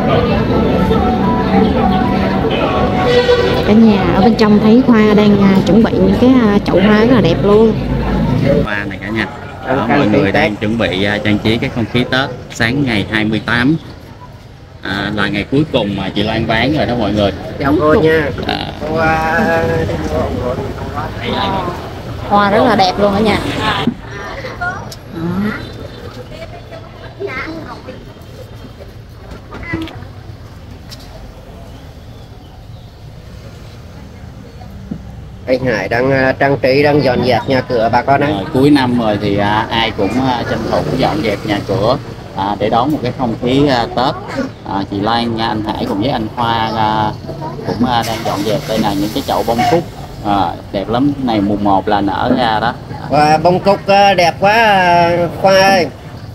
Cả nhà ở bên trong thấy Khoa đang chuẩn bị những cái chậu hoa rất là đẹp luôn. Hoa này cả nhà. Đó, mọi người đang chuẩn bị trang trí cái không khí Tết sáng ngày 28 là ngày cuối cùng mà chị Loan bán rồi đó mọi người. Chào cô nha. Hoa rất là đẹp luôn cả nhà. Đó. Anh Hải đang trang trí, đang dọn dẹp nhà cửa bà con ấy. Cuối năm rồi thì ai cũng tranh thủ dọn dẹp nhà cửa để đón một cái không khí Tết. Chị Loan, anh Hải cùng với anh Khoa cũng đang dọn dẹp. Đây là những cái chậu bông cúc đẹp lắm, này mùng 1 là nở ra đó. Và bông cúc đẹp quá Khoa ơi.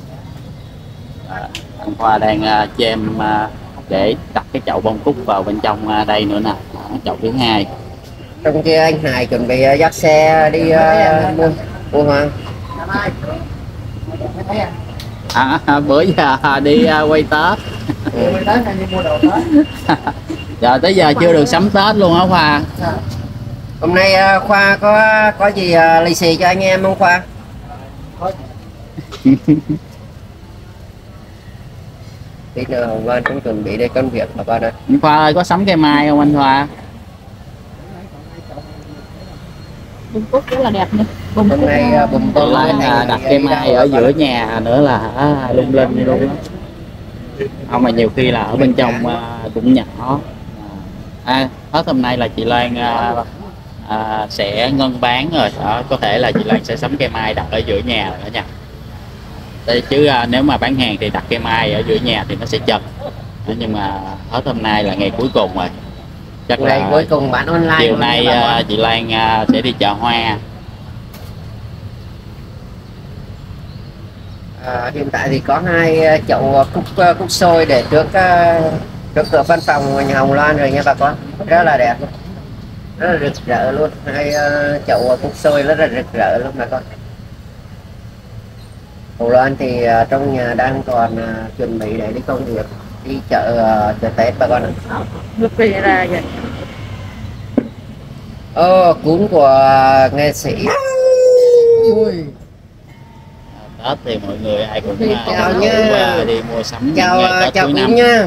Anh Khoa đang chêm để đặt cái chậu bông cúc vào bên trong đây nữa nè. Chậu thứ hai. Trong kia anh Hải chuẩn bị dắt xe đi mua hoa. Bữa giờ đi quay Tết. Giờ tới giờ chưa được sắm Tết luôn hả Khoa? Hôm nay Khoa có gì lì xì cho anh em không Khoa? Tí nữa Hồng Vân cũng chuẩn bị để công việc bà con ơi. Anh Khoa ơi, có sắm cây mai không anh Khoa? Bông cúc rất là đẹp nha. Hôm nay bông cúc đặt cây mai ở giữa nhà nữa là lung linh luôn đó. Không mà nhiều khi là ở bên trong cũng nhỏ. Hết hôm nay là chị Loan sẽ ngân bán rồi đó, có thể là chị Loan sẽ sắm cây mai đặt ở giữa nhà rồi nha. Đây, chứ nếu mà bán hàng thì đặt cây mai ở giữa nhà thì nó sẽ chật. Nhưng mà hết hôm nay là ngày cuối cùng rồi. Chắc là cuối cùng bán online. Chiều nay chị Loan sẽ đi chợ hoa. Hiện tại thì có 2 chậu cúc xôi để trước cửa văn phòng nhà Hồng Loan rồi nha bà con, rất là đẹp, rất là rực rỡ luôn. 2 chậu cúc xôi rất là rực rỡ luôn bà con. Hồng Loan thì trong nhà đang còn chuẩn bị để đi công việc, đi chợ Tết bà con. Lúc đi ra vậy. Cuốn của nghệ sĩ. Tết thì mọi người ai cũng chào nha. Đi mua sắm Chào cuối năm nha.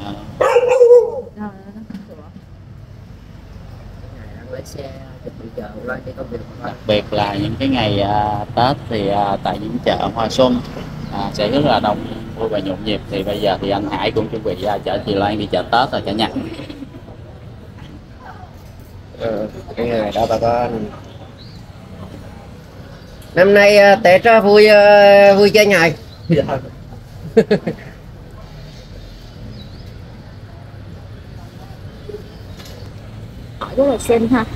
Đặc biệt là những cái ngày Tết thì tại những chợ hoa xuân sẽ rất là đông vui và nhộn nhịp. Thì bây giờ thì anh Hải cũng chuẩn bị chở chị Loan đi chợ Tết rồi cả nhà. Cái ngày đó bà con. Năm nay Tết vui vui chơi nhảy. Hỏi rất là xinh ha.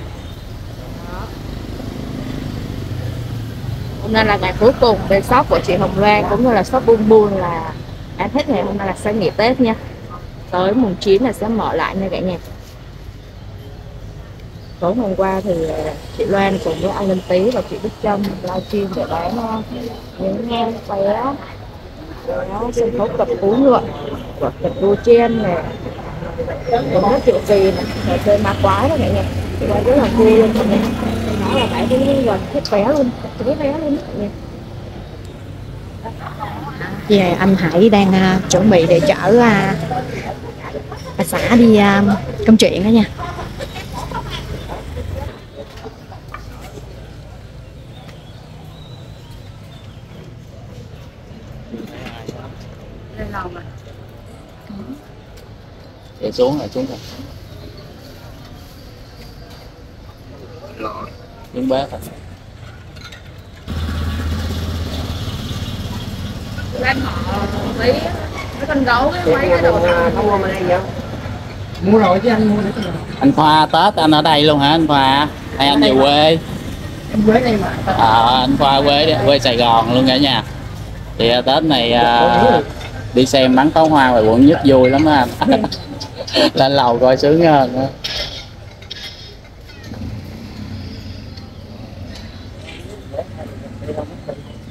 Hôm nay là ngày cuối cùng bên shop của chị Hồng Loan cũng như là shop Bun Bun là ăn hết ngày hôm nay là sẽ nghỉ Tết nha. Tới mùng 9 là sẽ mở lại nha cả nhà. Tối hôm qua thì chị Loan cùng với anh Linh Tý và chị Bích Trâm livestream để bán những vé sân khấu cặp cú ngựa và cặp đua chen này, cũng rất triệu kỳ này, trò chơi ma quái đó cả nhà. Chị Loan rất là vui luôn cả nhà. Nó là phải cái gần hết vé luôn, cái vé luôn cả nhà. Về anh Hải đang chuẩn bị để chở bà xã đi công chuyện đó nha. Để xuống rồi, xuống rồi. Xuống bếp rồi. Lên họ mấy con gấu với mấy cái đồ không mua bên đây vậy? Mua rồi chứ anh mua để cho Anh Khoa Tết anh ở đây luôn hả anh Khoa? Hay anh về quê? em quê đây mà. Anh Khoa quê Sài Gòn luôn cả nhà. Thì Tết này đi xem bắn pháo hoa ngoài quận Nhất vui lắm á anh. Lên lầu coi sướng hơn nữa.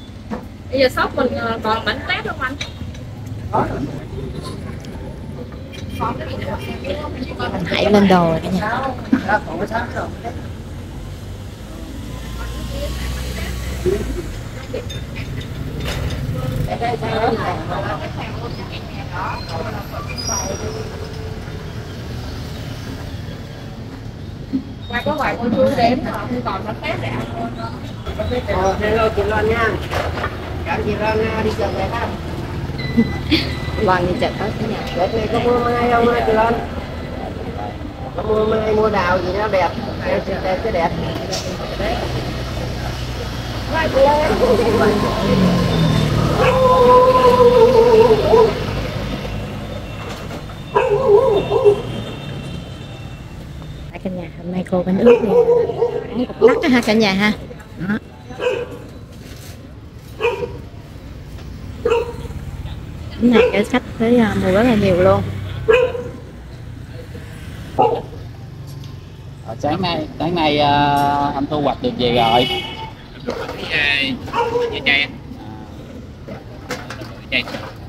Bây giờ shop mình còn bánh tét không anh? Mình hãy lên đồ rồi cả nhà. Qua có vài con chú đếm không còn nó khác rẻ. Hello chị Loan nha. Cảm chị Loan đi chợ về ha. Loan đi chợ Tết cả nhà. Vậy này có mua mai không chị Loan? Có mua mai mua đào gì nó đẹp, đẹp cái đẹp. Cả nhà hôm nay cô bánh ướt thì bán cục lắc đó ha cả nhà ha. Đó. Cái này cái khách tới mua rất là nhiều luôn. Sáng nay anh thu hoạch được gì rồi? Với chay chay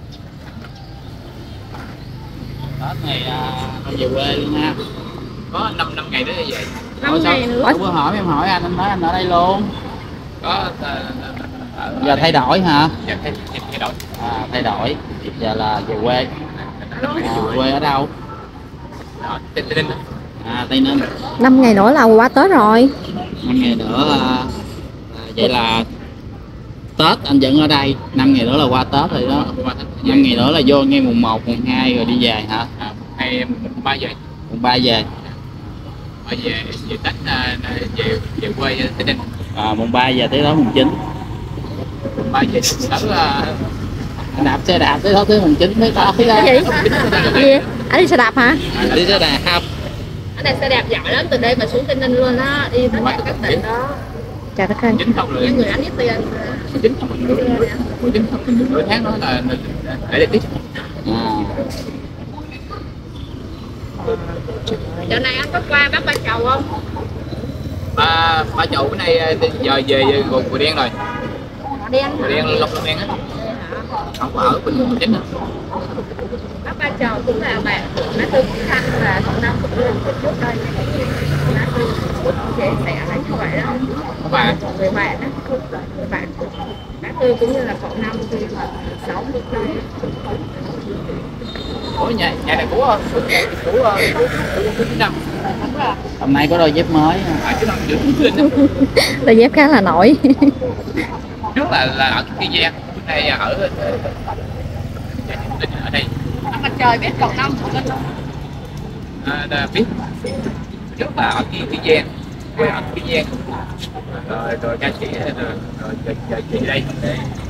Tết này anh về quê luôn ha. có 5 ngày nữa về. 5 ngày nữa. Bữa hỏi em hỏi anh nói anh ở đây luôn. Có Giờ thay đổi hả? giờ thay đổi. Thay đổi. Giờ là về quê. Quê ở đâu? Tây Ninh. Tây Ninh. 5 ngày nữa là qua Tết rồi. 5 ngày nữa vậy là Tết anh vẫn ở đây. 5 ngày nữa là qua Tết rồi đó. 5 ngày nữa là vô ngay mùng 1, mùng 2 rồi đi về hả? Hay mùng 3 về. Mùng 3 về. Về Tết về quê Tây Ninh. Mùng 3 về tới đó mùng 9. Mùng 3 về tới Anh đạp xe đạp tới đó tới mùng 9 mới tới. Cái gì? Gì? Anh đi xe đạp hả? Đi xe đạp. Anh này xe đạp giỏi lắm, từ đây mà xuống Tây Ninh luôn á, đi tất cả các tỉnh đó. Chào tất cả chính không rồi. những người anh biết tiền. Chính không chính không nửa tháng đó là để tiếp. Giờ này anh có qua bác Ba Chầu không? Ba Chậu bữa nay giờ về Gò Đen rồi. Đen Gò Đen Long Đen á. Không có ở Bình Chánh á. Bác Ba Chầu cũng là bạn của Má Tư Kim Thanh và Thuận Nam Phục Lương trước đây. Má Tư cũng chia sẻ là như vậy đó. Và Người bạn á, người bạn của Má Tư cũng như là Thuận Nam khi mà sống trước đây. của nhà này của năm. Hôm nay có đôi dép mới. Chứ năm trước Đôi dép khá là nổi. trước là ở Kiên Giang, bữa nay ở đây. Mặt trời biết còn năm của mình không? Biết trước là ở Kiên Giang, quê ở Kiên Giang, rồi ca sĩ rồi về đây để